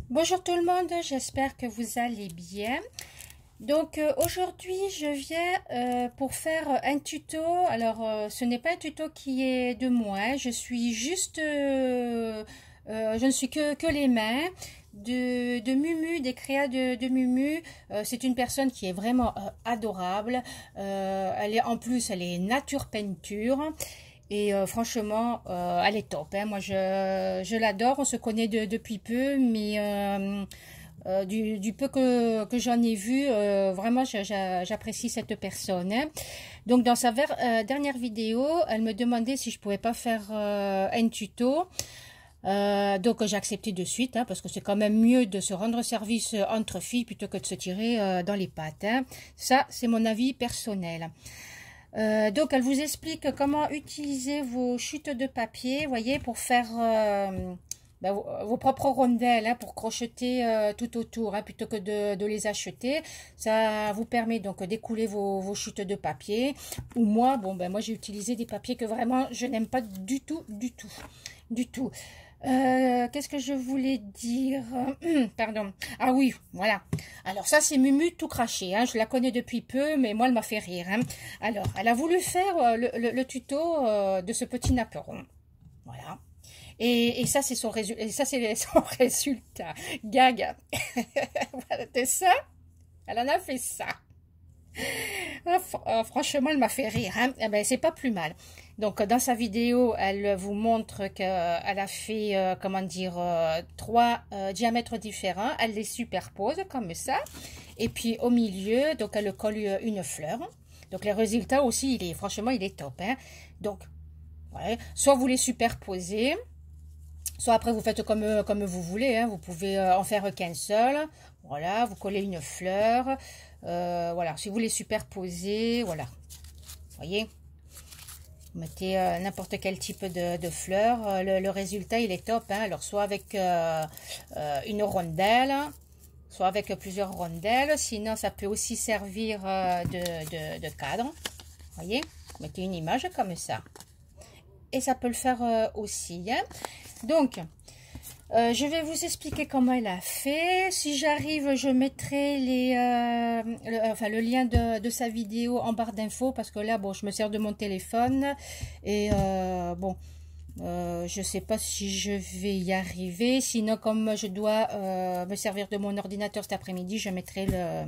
Bonjour tout le monde, j'espère que vous allez bien. Donc aujourd'hui je viens pour faire un tuto. Alors ce n'est pas un tuto qui est de moi, je suis juste, je ne suis que les mains de Mumu, des créas de Mumu. C'est une personne qui est vraiment adorable. Elle est en plus, elle est nature peinture. Et franchement, elle est top, hein. Moi, je l'adore. On se connaît depuis peu, mais du peu que j'en ai vu, vraiment, j'apprécie cette personne, hein. Donc, dans sa dernière vidéo, elle me demandait si je pouvais pas faire un tuto. Donc j'ai accepté de suite, hein, parce que c'est quand même mieux de se rendre service entre filles plutôt que de se tirer dans les pattes, hein. Ça, c'est mon avis personnel. Donc elle vous explique comment utiliser vos chutes de papier, voyez, pour faire vos propres rondelles, hein, pour crocheter tout autour, hein, plutôt que de les acheter. Ça vous permet donc d'écouler vos chutes de papier. Ou moi, bon ben moi j'ai utilisé des papiers que vraiment je n'aime pas du tout, du tout, du tout. Qu'est-ce que je voulais dire? Pardon. Ah oui, voilà. Alors ça, c'est Mumu tout craché, hein. Je la connais depuis peu, mais moi, elle m'a fait rire, hein. Alors, elle a voulu faire le tuto de ce petit napperon. Voilà. Et ça, c'est son résultat. Et ça, c'est son résultat. Gag. Voilà, c'est ça. Elle en a fait ça. Franchement, elle m'a fait rire, hein. Eh ben, c'est pas plus mal. Donc, dans sa vidéo, elle vous montre qu'elle a fait, comment dire, trois diamètres différents. Elle les superpose comme ça. Et puis, au milieu, donc, elle colle une fleur. Donc, les résultats aussi, franchement, il est top, hein. Donc, ouais, soit vous les superposez, soit après, vous faites comme vous voulez, hein. Vous pouvez en faire qu'un seul. Voilà, vous collez une fleur. Voilà, si vous les superposez, voilà. Vous voyez, vous mettez n'importe quel type de fleur. Le résultat, il est top, hein. Alors, soit avec une rondelle, soit avec plusieurs rondelles. Sinon, ça peut aussi servir de cadre. Vous voyez, vous mettez une image comme ça. Et ça peut le faire aussi, hein. Donc, je vais vous expliquer comment elle a fait. Si j'arrive, je mettrai le lien de sa vidéo en barre d'infos, parce que là, bon, je me sers de mon téléphone et bon, je sais pas si je vais y arriver. Sinon, comme je dois me servir de mon ordinateur cet après-midi, je mettrai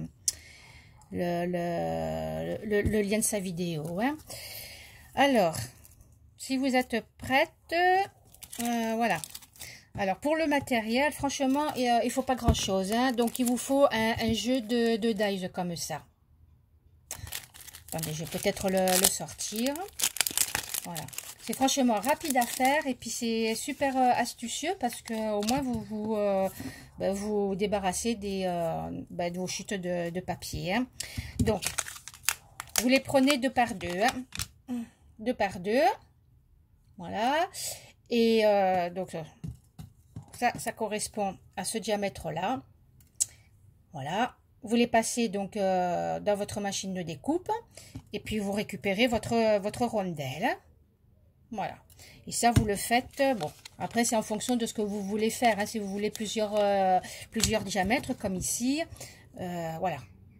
le lien de sa vidéo, hein. Alors, si vous êtes prête, voilà. Alors, pour le matériel, franchement, il ne faut pas grand-chose, hein. Donc, il vous faut un jeu de dice comme ça. Attendez, je vais peut-être le sortir. Voilà. C'est franchement rapide à faire et puis c'est super astucieux parce que au moins vous débarrassez de vos chutes de papier, hein. Donc, vous les prenez deux par deux, hein. Deux par deux. Voilà. Et donc, ça correspond à ce diamètre-là. Voilà. Vous les passez donc dans votre machine de découpe. Et puis, vous récupérez votre rondelle. Voilà. Et ça, vous le faites. Bon, après, c'est en fonction de ce que vous voulez faire, hein. Si vous voulez plusieurs diamètres, comme ici. Voilà.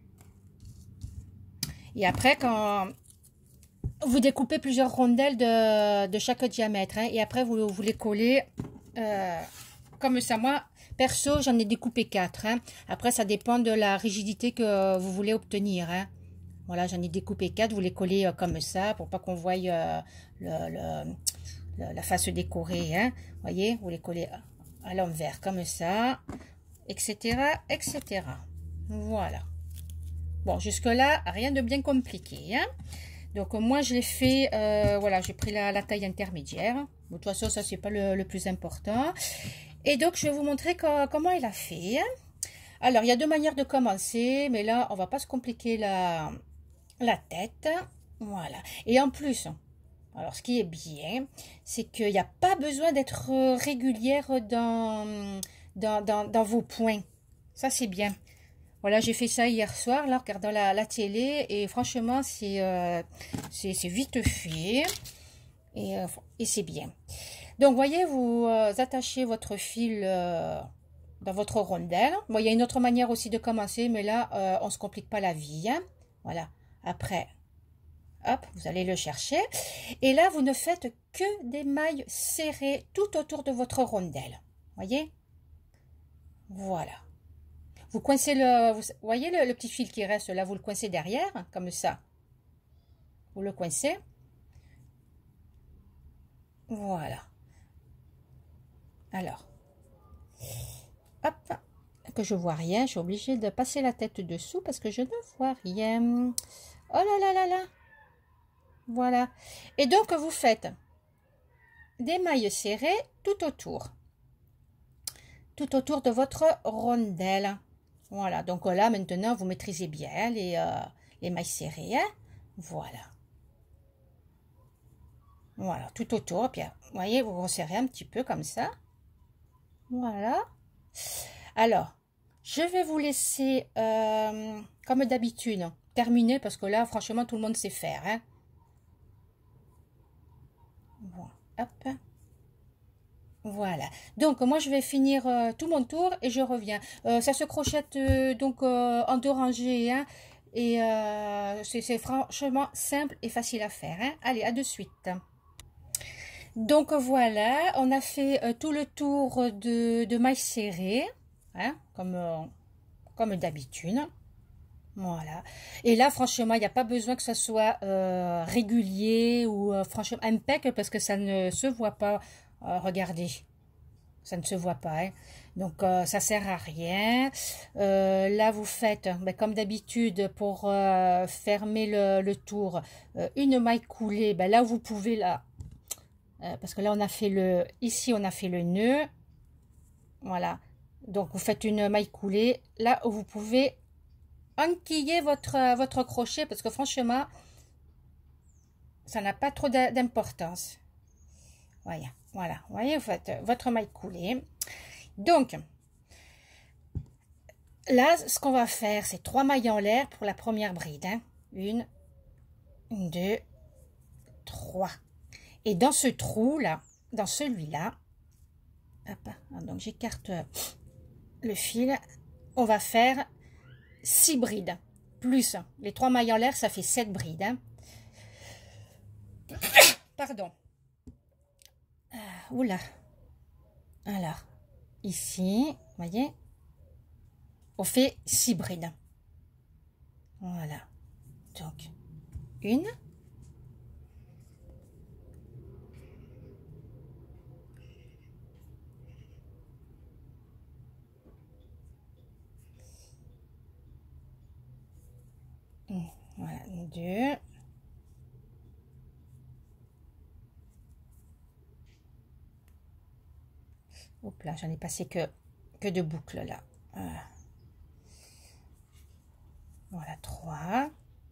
Et après, quand vous découpez plusieurs rondelles de chaque diamètre, hein, et après, vous les collez comme ça. Moi, perso, j'en ai découpé 4, hein. Après, ça dépend de la rigidité que vous voulez obtenir, hein. Voilà, j'en ai découpé 4. Vous les collez comme ça pour pas qu'on voie la face décorée, hein. Voyez, vous les collez à l'envers comme ça, etc., etc. Voilà. Bon, jusque-là, rien de bien compliqué, hein. Donc, moi, je l'ai fait, voilà, j'ai pris la taille intermédiaire. De toute façon, ça, c'est pas le plus important. Et donc, je vais vous montrer comment elle a fait, hein. Alors, il y a deux manières de commencer, mais là, on va pas se compliquer la tête. Voilà. Et en plus, alors, ce qui est bien, c'est qu'il n'y a pas besoin d'être régulière dans vos points. Ça, c'est bien. Voilà, j'ai fait ça hier soir, là, regardant la télé, et franchement, c'est vite fait, et c'est bien. Donc, voyez, vous attachez votre fil dans votre rondelle. Bon, il y a une autre manière aussi de commencer, mais là, on ne se complique pas la vie. Hein. Voilà. Après, hop, vous allez le chercher. Et là, vous ne faites que des mailles serrées tout autour de votre rondelle. Voyez? Voilà. Vous coincez vous voyez le petit fil qui reste là, vous le coincez derrière, comme ça. Vous le coincez. Voilà. Alors, hop, que je vois rien, je suis obligée de passer la tête dessous parce que je ne vois rien. Oh là là là là. Voilà. Et donc, vous faites des mailles serrées tout autour de votre rondelle. Voilà, donc là, maintenant, vous maîtrisez bien les mailles serrées. Hein. Voilà. Voilà, tout autour. Puis, vous voyez, vous resserrez un petit peu comme ça. Voilà. Alors, je vais vous laisser, comme d'habitude, terminer parce que là, franchement, tout le monde sait faire. Hein. Bon, hop. Voilà. Donc, moi, je vais finir tout mon tour et je reviens. Ça se crochette donc en 2 rangées. Hein, et c'est franchement simple et facile à faire. Hein. Allez, à de suite. Donc voilà, on a fait tout le tour de mailles serrées, hein, comme d'habitude. Voilà. Et là, franchement, il n'y a pas besoin que ça soit régulier ou franchement impeccable parce que ça ne se voit pas. Regardez, ça ne se voit pas. Hein. Donc, ça sert à rien. Là, vous faites, ben, comme d'habitude, pour fermer le tour, une maille coulée. Ben, là, vous pouvez, là, parce que là, on a fait ici, on a fait le nœud. Voilà. Donc, vous faites une maille coulée. Là, vous pouvez enquiller votre crochet parce que franchement, ça n'a pas trop d'importance. Voilà. Voilà. Vous voyez, vous faites votre maille coulée. Donc, là, ce qu'on va faire, c'est 3 mailles en l'air pour la première bride. Hein. 1, 2, 3. Et dans ce trou-là, dans celui-là, donc j'écarte le fil, on va faire 6 brides. Plus les 3 mailles en l'air, ça fait 7 brides. Hein. Pardon. Oula. Alors, ici, vous voyez, on fait 6 brides. Voilà. Donc, 1. Voilà, 2. Hop là, j'en ai passé que 2 boucles là. Voilà, 3.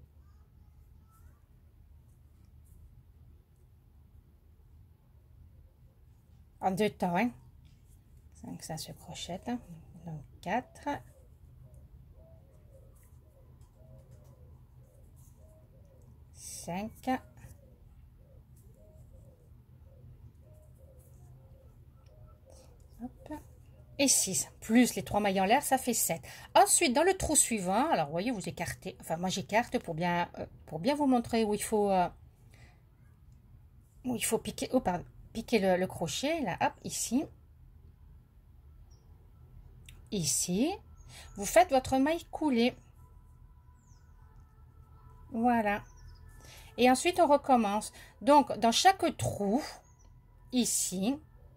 En 2 temps, hein. 5, ça se crochette. Hein. Donc 4. 5. Hop. Et 6, plus les 3 mailles en l'air, ça fait 7. Ensuite, dans le trou suivant, alors vous voyez, vous écartez, enfin moi j'écarte pour bien vous montrer où il faut piquer, piquer le crochet, là, hop, ici. Ici, vous faites votre maille coulée. Voilà. Et ensuite, on recommence. Donc, dans chaque trou, ici,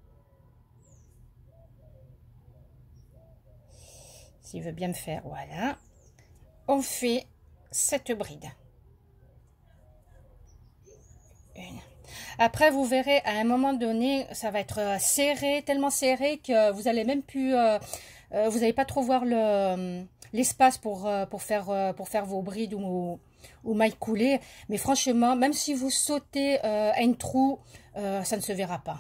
s'il veut bien me faire, voilà, on fait 7 brides. Une. Après, vous verrez, à un moment donné, ça va être serré, tellement serré que vous allez même plus, vous n'allez pas trop voir l'espace pour faire vos brides ou mailles coulées. Mais franchement, même si vous sautez un trou, ça ne se verra pas.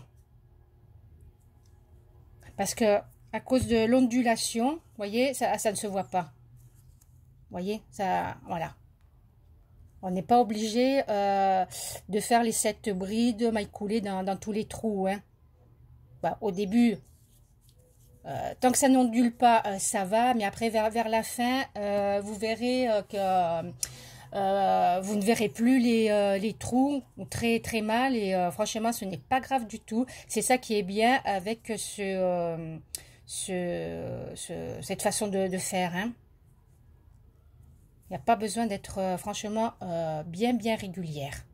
Parce que à cause de l'ondulation, vous voyez, ça ne se voit pas. Vous voyez, ça, voilà. On n'est pas obligé de faire les 7 brides mailles coulées dans tous les trous. Hein. Bah, au début, Tant que ça n'ondule pas, ça va, mais après vers la fin, vous verrez que vous ne verrez plus les trous ou très très mal et franchement ce n'est pas grave du tout. C'est ça qui est bien avec cette façon de faire, hein. Il n'y a pas besoin d'être franchement bien régulière.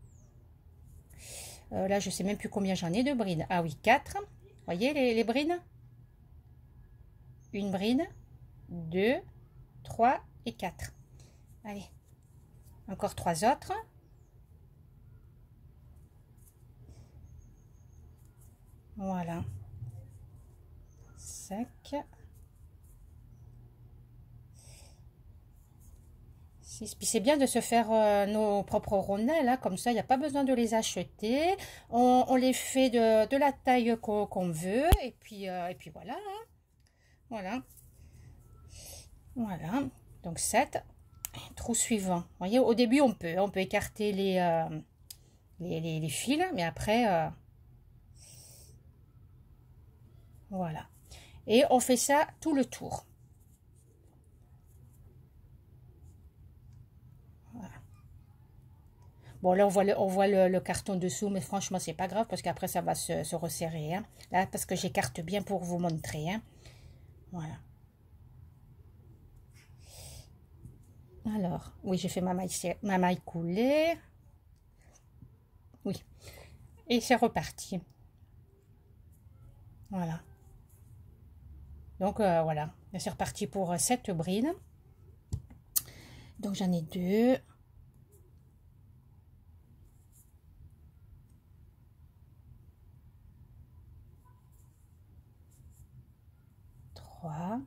Là je sais même plus combien j'en ai de brides. Ah oui, 4. Voyez les brides? Une bride, 2, 3 et 4. Allez, encore 3 autres. Voilà. 5. 6. Puis c'est bien de se faire nos propres rondelles, hein, comme ça il n'y a pas besoin de les acheter. On les fait de la taille qu'on veut et puis voilà, hein. Voilà. Voilà. Donc 7. Trou suivant. Vous voyez, au début on peut écarter les fils, mais après voilà. Et on fait ça tout le tour. Voilà. Bon, là on voit le carton dessous, mais franchement c'est pas grave parce qu'après ça va se resserrer, hein. Là parce que j'écarte bien pour vous montrer, hein. Voilà. Alors, oui, j'ai fait ma maille coulée. Oui. Et c'est reparti. Voilà. Donc, voilà. C'est reparti pour 7 brides. Donc, j'en ai 2. 3.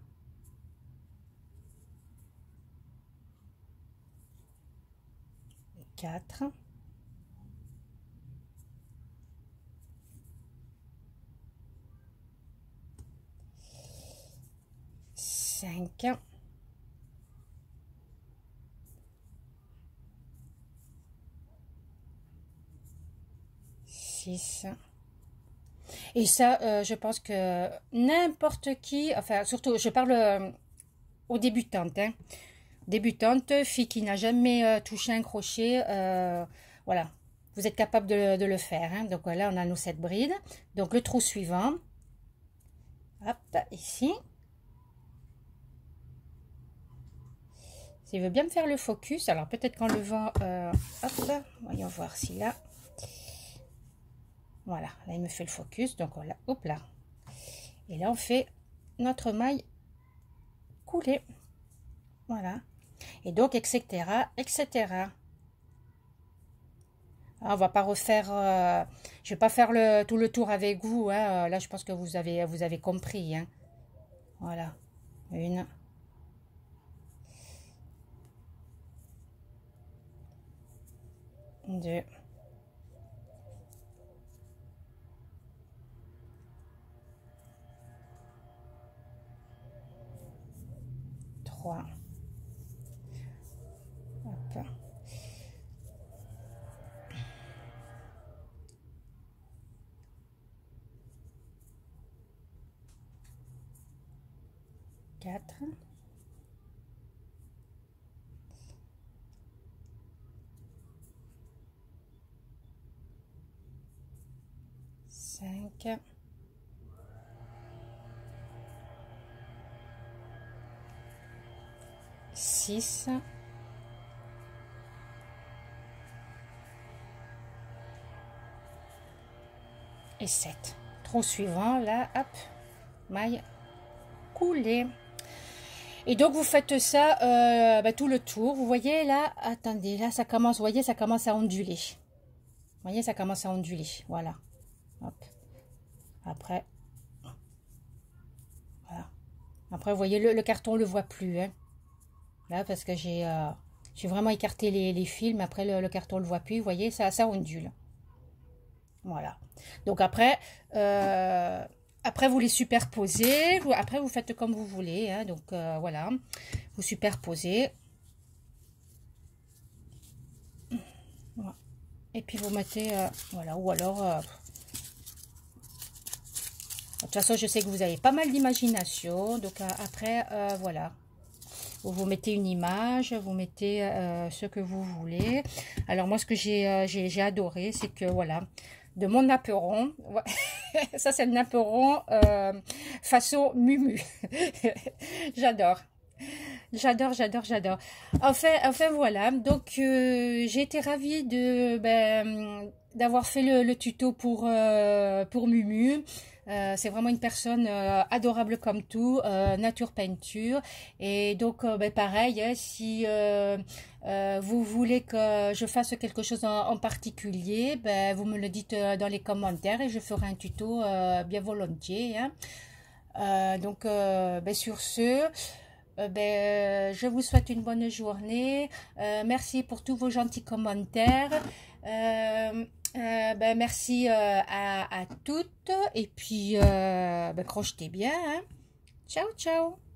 4. 5. 6. Et ça, je pense que n'importe qui, enfin, surtout, je parle aux débutantes, hein. Débutante, fille qui n'a jamais touché un crochet, voilà, vous êtes capable de le faire, hein. Donc là, on a nos 7 brides. Donc le trou suivant, hop, ici. S'il veut bien me faire le focus, alors peut-être qu'en levant, hop, voyons voir si là, voilà, là il me fait le focus, donc voilà, hop là. Et là on fait notre maille coulée, voilà. Et donc, etc., etc. On va pas refaire, je vais pas faire tout le tour avec vous, hein. Là, je pense que vous avez compris, hein. Voilà, 1, 2, 3, hop. 4, 5, 6 et 7. Trou suivant, là, hop, maille coulée. Et donc vous faites ça tout le tour. Vous voyez là, attendez, là ça commence, vous voyez, ça commence à onduler. Vous voyez, ça commence à onduler. Voilà. Hop. Après, voilà. Après, vous voyez, le carton, on le voit plus, hein. Là, parce que j'ai vraiment écarté les fils, mais après le carton, on le voit plus. Vous voyez, ça ondule. Voilà. Donc après, après vous les superposez. Après, vous faites comme vous voulez, hein. Donc voilà, vous superposez. Voilà. Et puis vous mettez, voilà, ou alors toute façon, je sais que vous avez pas mal d'imagination. Donc après, voilà. Vous mettez une image, vous mettez ce que vous voulez. Alors moi, ce que j'ai adoré, c'est que voilà, de mon naperon, ça c'est le naperon façon Mumu. J'adore. J'adore, j'adore, j'adore. Enfin voilà. Donc j'ai été ravie de d'avoir fait le tuto pour Mumu. C'est vraiment une personne adorable comme tout, nature peinture. Et donc pareil, hein, si vous voulez que je fasse quelque chose en particulier, vous me le dites dans les commentaires et je ferai un tuto bien volontiers, hein. Donc sur ce. Je vous souhaite une bonne journée. Merci pour tous vos gentils commentaires. Merci à toutes. Et puis, crochetez bien, hein. Ciao, ciao.